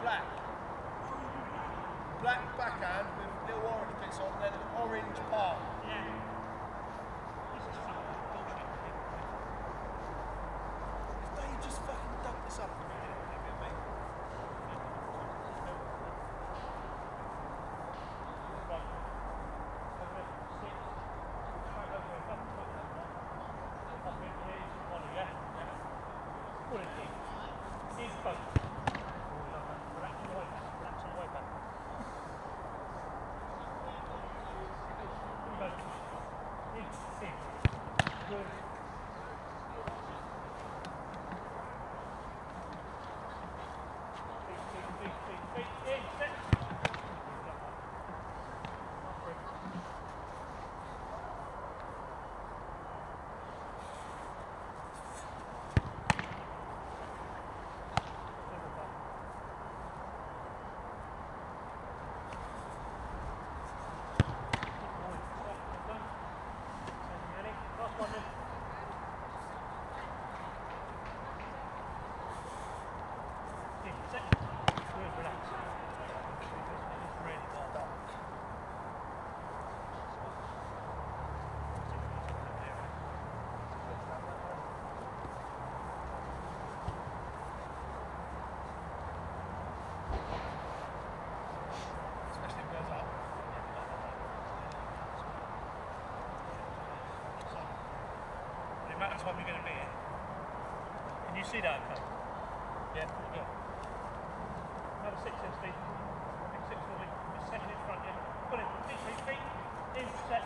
black. Black backhand with little orange bits on, then an orange palm. Yeah. This is fucking bullshit. If they just fucking dump this up for me, mate. Amount of time you're going to be here. Can you see that okay? Yeah, pretty good. Another 6 in speed. Big 6 for me. Just second in front, yeah. Put it, feet, in, set.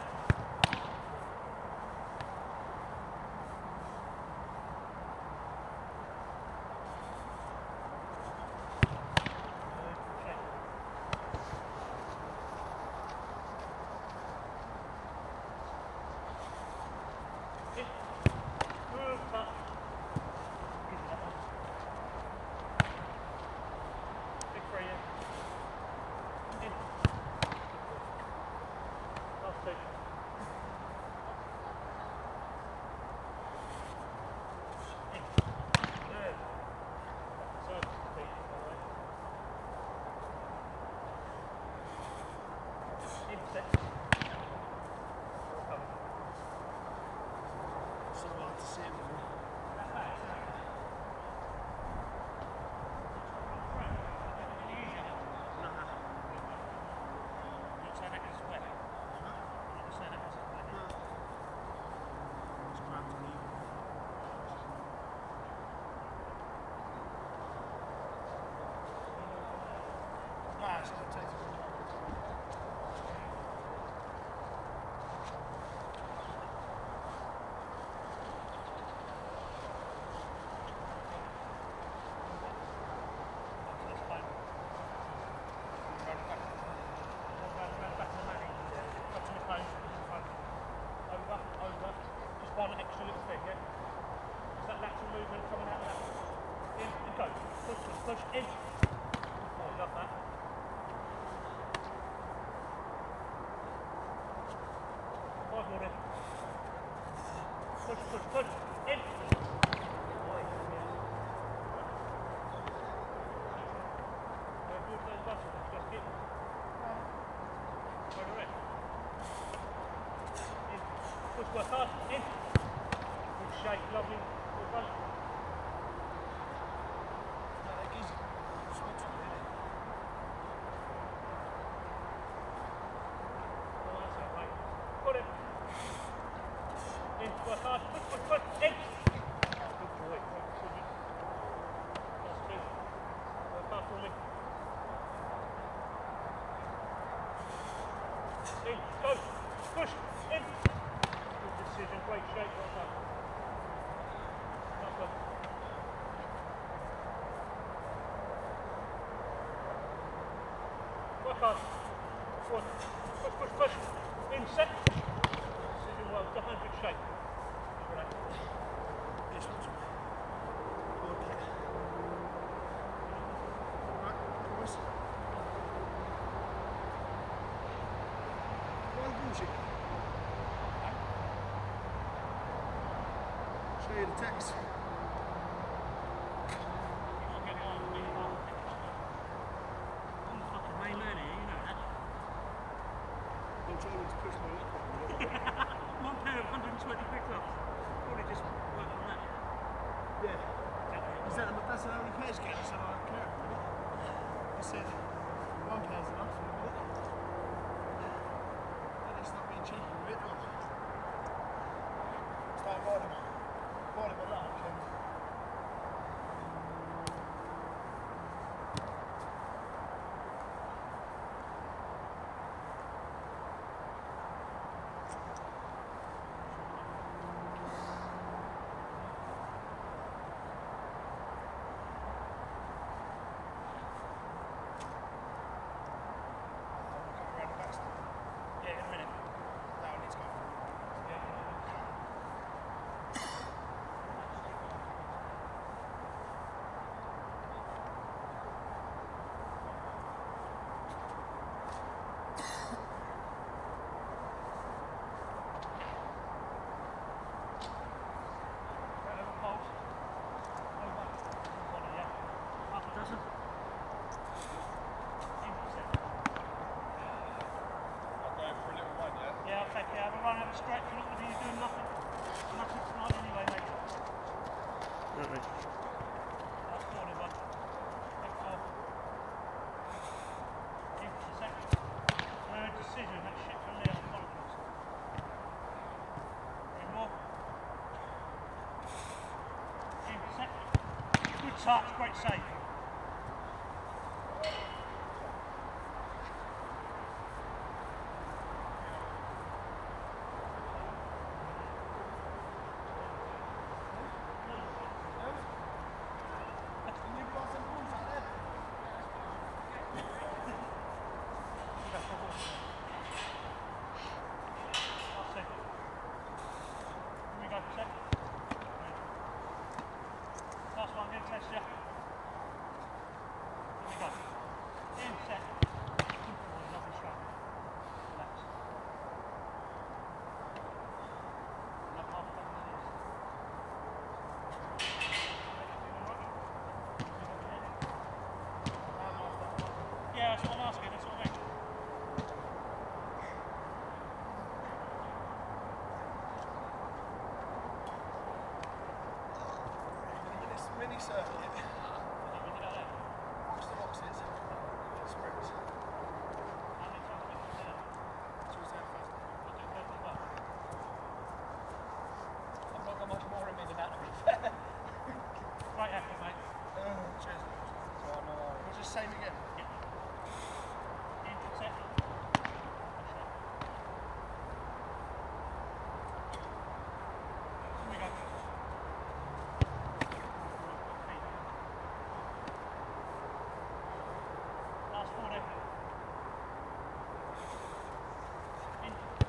So hard to see it. One extra little thing, yeah? Is that lateral movement coming out of that? In and go. Push, in. Oh, love that. Five more in. Push, in. Just get. Over it. In. Push, work hard. In. Shake, lovely. Well done. Put it. In, work hard. Push. In. Good boy. That's two. Work hard for me. In, go. Push. In. Good decision. Great shape. Well done. Work hard. Push. In, set. Decision well. Got 100 shape. This one's okay. Right, boys. Why bullshit? Show you the text. touch, great save. Last one, good test you. Here we go. In, set. Lovely straight. Relax. Another half couple of minutes. Yeah, that's what I'm asking, that's what I mean. Mini circuit. What's the boxes? Sprints. How many times have you done that? It's always there first. I'll do 30 well. I've not got much more in me than that, to be fair. Great effort, mate. Cheers. We'll just same again. Yeah. In, set. Here we go. Last 40. In.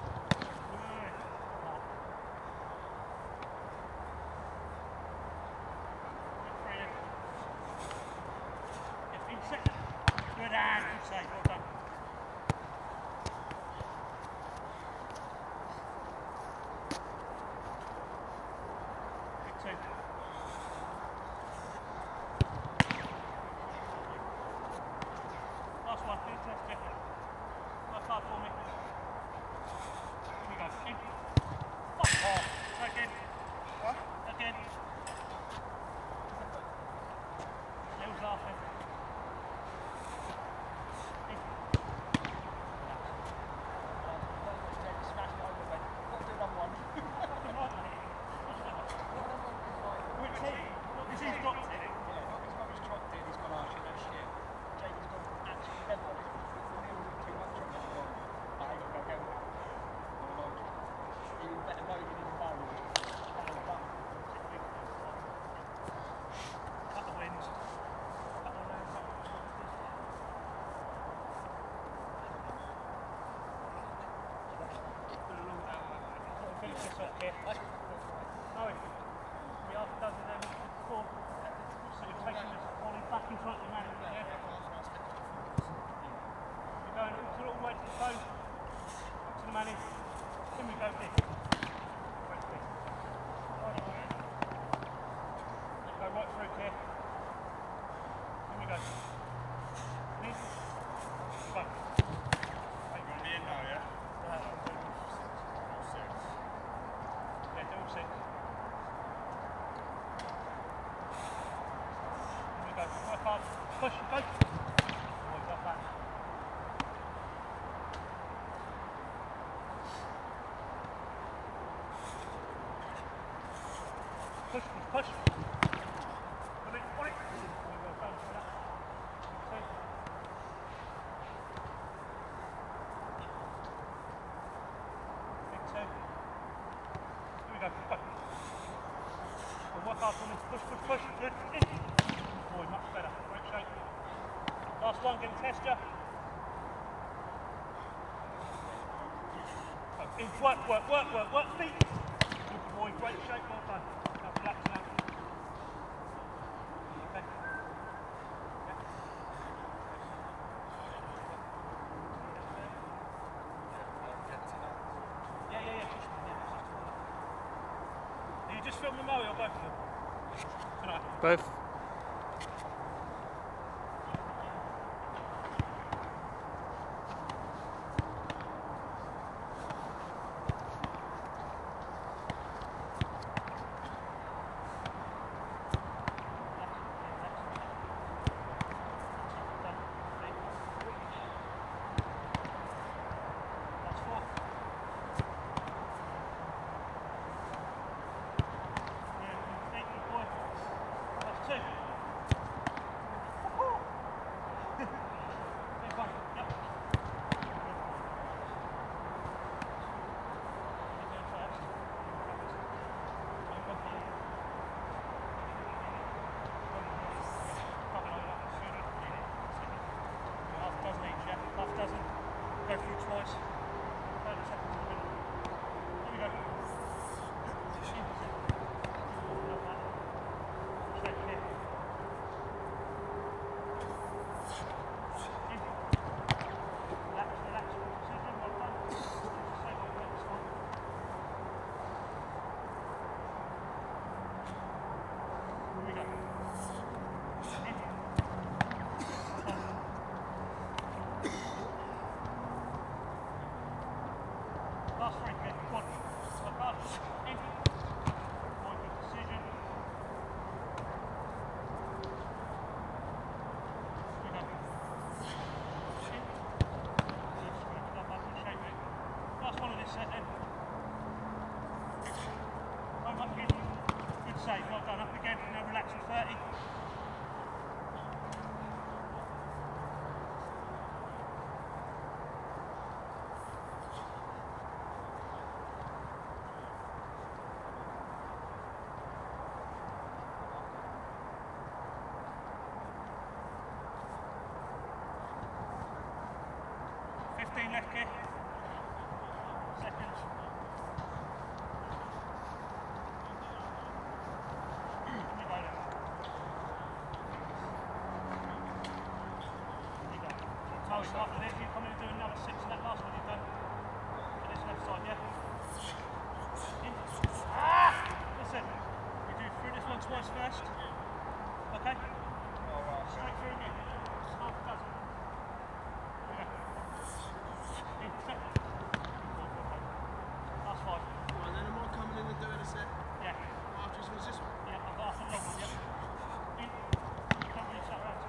In set. Good hand, good save, well done. Big two. Last one, big test, yeah. Work hard for me. Here we go. In. Fuck off. Again. What? Again. Neil's laughing. In. Smash it over, mate. Got to do another one. Fucking right, mate. Which team? Because he's dropped it. Yeah, his mum's dropped it, he's gone, oh shit, no shit. Jacob's gone actually level on it. Neil did too much on it. I ain't gonna go now. Even better know you need a barrel. Couple of wins. Couple of rounds. Finish this off here. No, we are done with them before. So you're taking this volley back in front of the man. Yeah? You're going all the way to the phone, up to the man in. Then we go big. Right big. Go right through here. Here we go. In. Go. You're in now, yeah? Yeah, do all six. Here we go. Work hard. Push. Go. Oh, got that. Push. Push. On it. On it. Well done for that. Two. Big two. Here we go. Go. Well, work hard for me. Push. Good. In. Boy, much better. Great shape. Last one, get a test ya. In. Work. Feet. Good boy, great shape. Well done. Now relax now. Okay. Yeah. Are you just filming Mario or both of them? Tonight? Both. Two. save. Well done. Up again. Now relax for 30. Left kick. Seconds. Here we go then. Here we go. So after this you come in and do another 6 on that last one you've done. To this left side, yeah? In. Listen, we do through this one twice first. Okay? Straight through again. Half a dozen. Last 5. And then am I coming in and doing a set? Yeah. After this was this one? Yeah, I've got a long one, yeah. In. Don't reach that round too.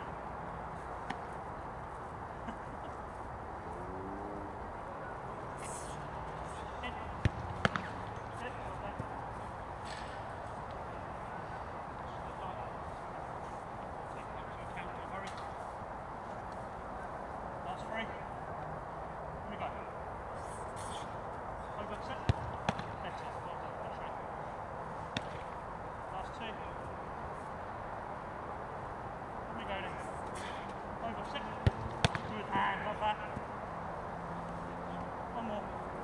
In. Sit. Okay. Take it into account, don't hurry. Last 3. Here we go. Over set. That's it. Well done. Push it. Last 2. Here we go then. Over set. Good hand. Love that. One more.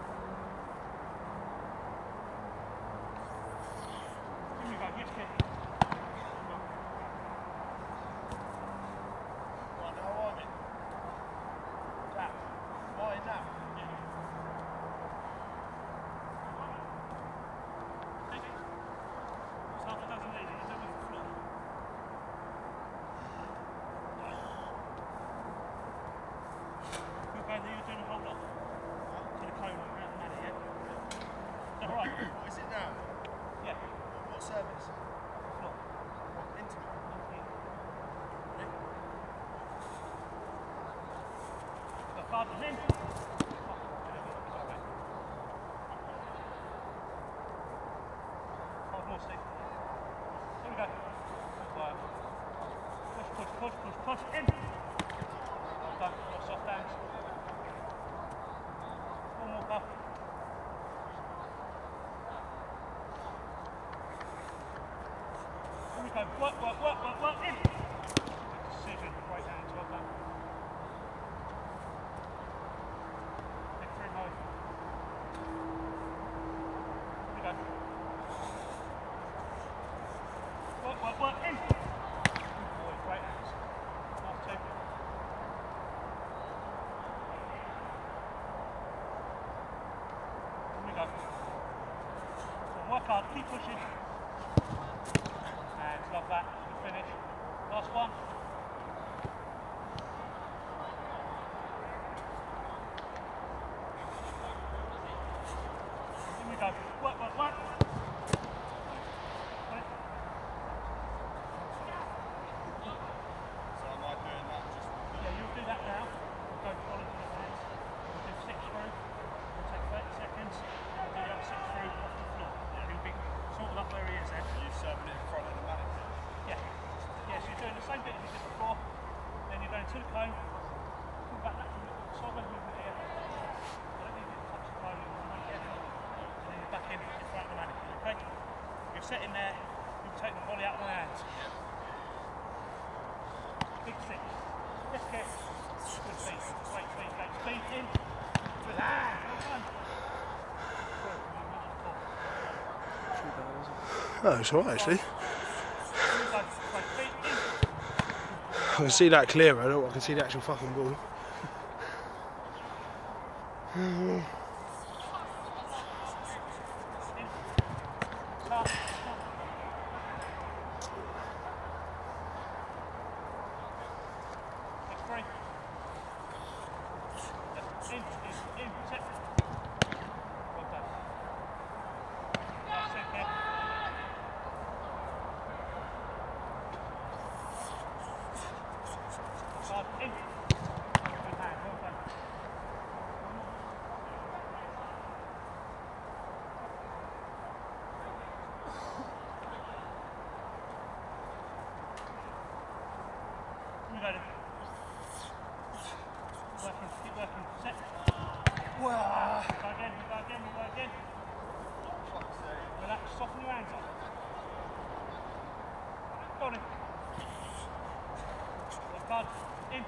Here we go. Yes, kid. Right, now I'm in. That. Why now? It's half a dozen easy, you do it with the floor. Okay, then you're doing a whole lot. To the cone around the manor, yeah? Is that right? What is it now? Yeah. What service? Floor. Into it. Got fathers in. Hold more, Steve. Here we go. Push. In. Well done. Got soft hands. One more puff. Here we go. Work. In. Good decision. Great hands. Well done. Big 3 mode. Here we go. Work. In. Good boy. Great hands. Last 2. Here we go. So work hard. Keep pushing. Hands. Love that. Good finish. Last 1. Here we go. Work. So am I doing that just Yeah, you'll do that now. We'll go follow the hands. We'll do 6 through. We'll take 30 seconds. We'll do the other 6 through off the floor. He'll be sort of up where he is there. you serving it in front of the mannequin? Yeah. Yeah, so you're doing the same bit as you did before. Then you're going to the cone. Pull back that sideways movement here. You don't need to touch the cone. And then you're back in front of the mannequin, okay? You're sitting there. You'll take the volley out of my hands. Big 6. Yes, kick. Good feet. Great feet. Great speed in. Good hand. Well done. Oh, it's alright actually. Great feet in. I can see that clearer, I can see the actual fucking ball. Start. Next 3. In. Set. Well done. Last 2 here. Hard. In. Good hand. Well done. Go on in. Work hard. In.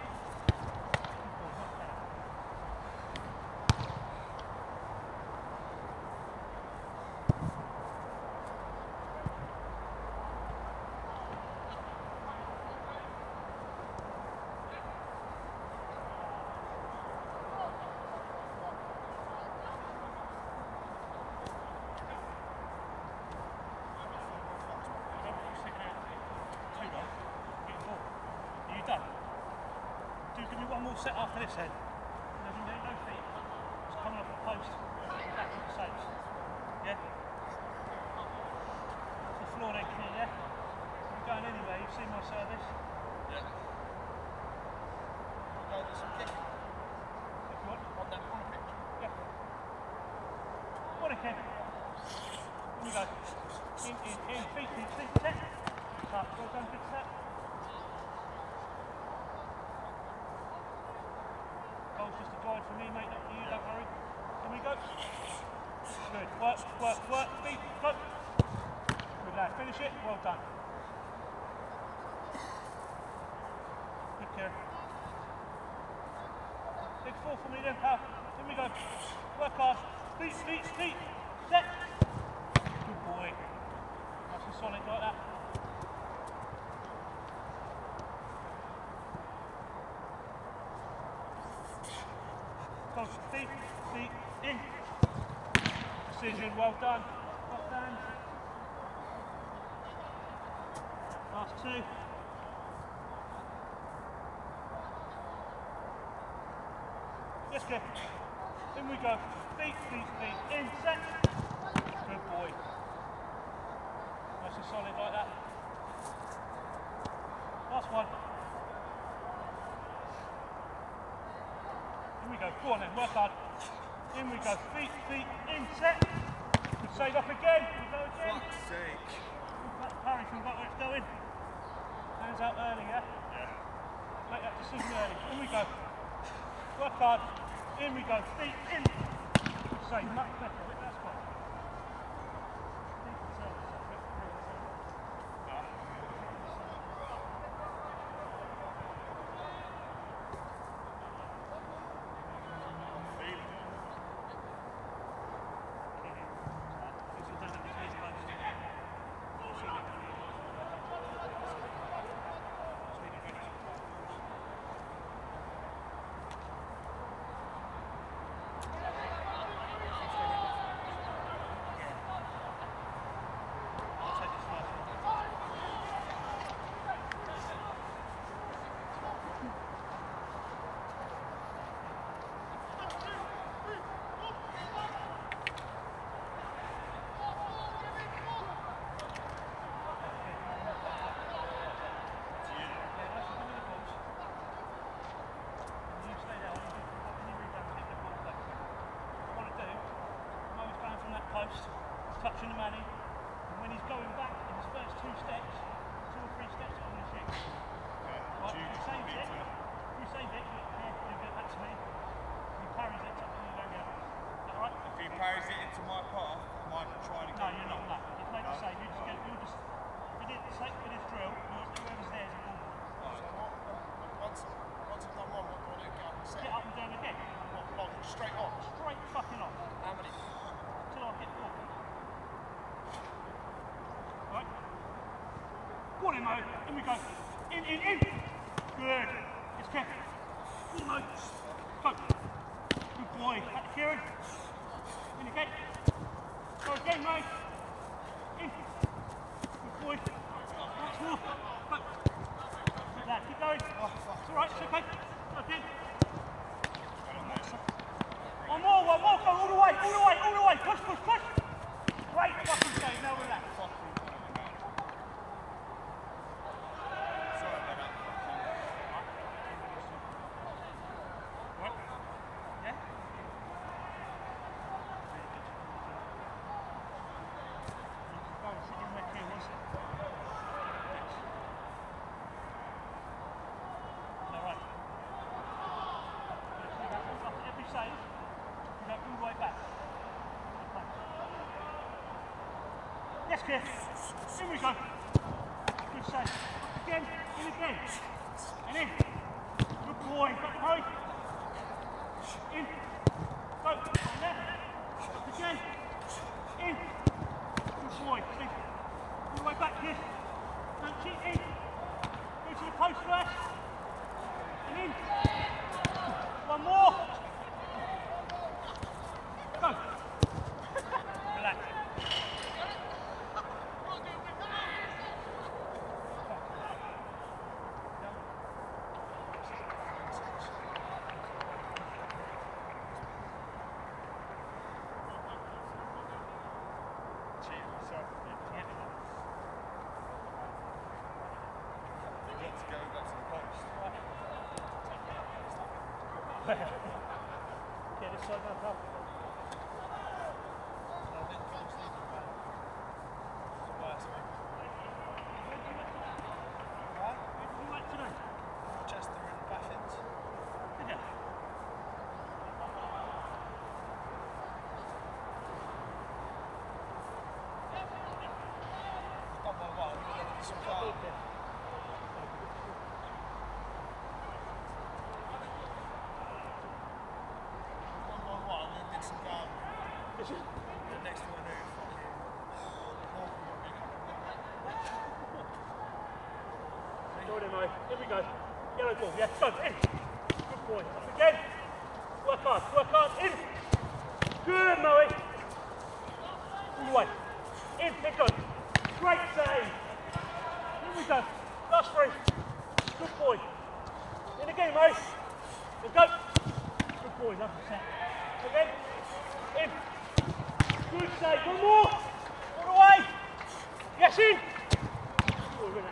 Give me one more set after this then. No feet. Just coming off the post. Back to the saves. Yeah? Off the floor then, Kenny, yeah? You're going anywhere, you've seen my service. Yeah. We'll go do some kicking. If you want. On that corner pitch. Yeah. Go on, Ken. Here we go. In, feet, set. Well done, good set. Goal's just a guide for me, mate, not for you, don't worry. Here we go. Good, work, feet, go. Good lad, finish it, well done. Good care. Big four for me then, pal. Here we go. Work hard. Feet, set. Good boy. Nice and solid like that. Go, feet, in. Decision, well done. Up down. Last two. Yes, Kev. In we go. Feet, in, set. Good boy. Nice and solid like that. Last one. In we go. Go on then, work hard. In we go. Feet, in, set. Good save up again. We go again. Fuck's sake. Parry from where it's going. Hands out early, yeah? Yeah. Make that decision early. In we go. Work hard. In we go. Feet in. Save, much better. That's fine. Touching the money, and when he's going back in his first 2 or 3 steps on the ship. Right, if you save it, you give it back to me. If he parries it, you don't get it. Is that right? If he parries it into my path, am I trying to go? No, you're not. No. It's like you say, if you did the sake for this drill, whoever's there is a ball. Right. So once I've done one, what do I do? Get up and set? Get up and down again. What, long, straight on? Straight fucking on. How many? Till I hit the ball. Right. Go on in, Mo. In we go. In. Good. It's Kev. Go on, Mo. Go. Good boy. Back to Kieran. In again. Go again, Mo. In. Good boy. Once more. Go. Good lad. Keep going. It's alright. It's okay. Go again. One more. Go all the way. Push. Great fucking save. Now relax. Yes, Kev. In we go. Good Good save. Up again, in again. And in. Good boy. Got the hurry. In. Go. And there. Up again. In. Good boy. See. All the way back here. Don't cheat in. Go to the post first. And in. One more. Go. Relax. Okay, this side now, pal. Where did you work today? Chester and Baffins. Did you? Done my one, we're going to do some car. Next to a new fucking Jordan, mate. Here we go. Yellow ball. Yeah, go. In. Good boy. Up again. Work hard. Work hard. In. Good, Moe. All the way. In. Here goes. Great save. Here we go. Last three. Good boy. In again, Moe. Let's go. Good boy. Lovely set. Again. In. Good save. One more. All the way. Yes, in. Oh, really.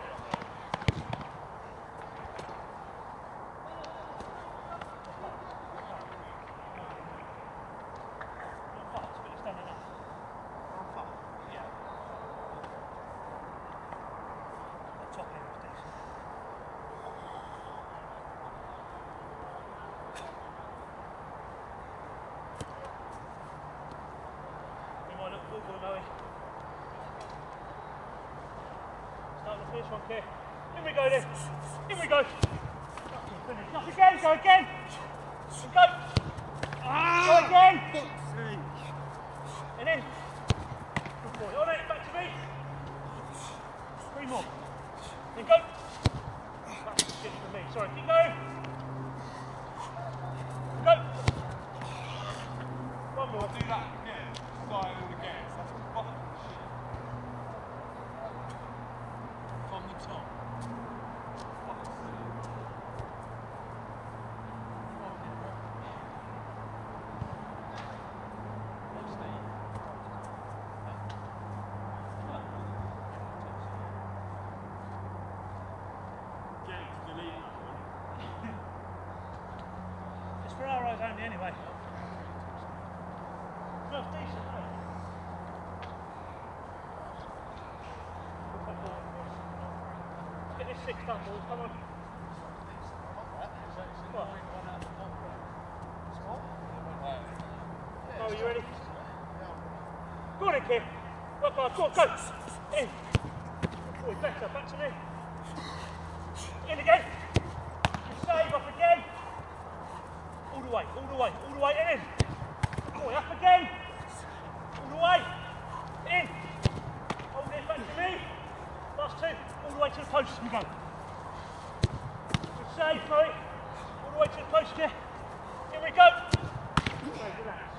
Start the first one, Keir. In we go then. In we go. Up again, go again. And go. Go again. And in. Good boy. On it, back to me. Three more. Then go. That's good for me. Sorry, keep going. Go. One more. do that again. Fire all again. That's fucking shit. From the top. It's for our eyes only anyway. Smells decent, doesn't it? Let's get this 6 done, boys. Come on. What? Oh, are you ready? Go on then, Kim. Work hard. Go on, go. In. Oh, better. Back to me. In again. Save up again. All the way, all the way, all the way, and in. Boy, up again. All the way. In. Hold it back to me. Last 2. All the way to the post. We go. Good save, Chloe. All the way to the post here. Here we go. Okay, relax.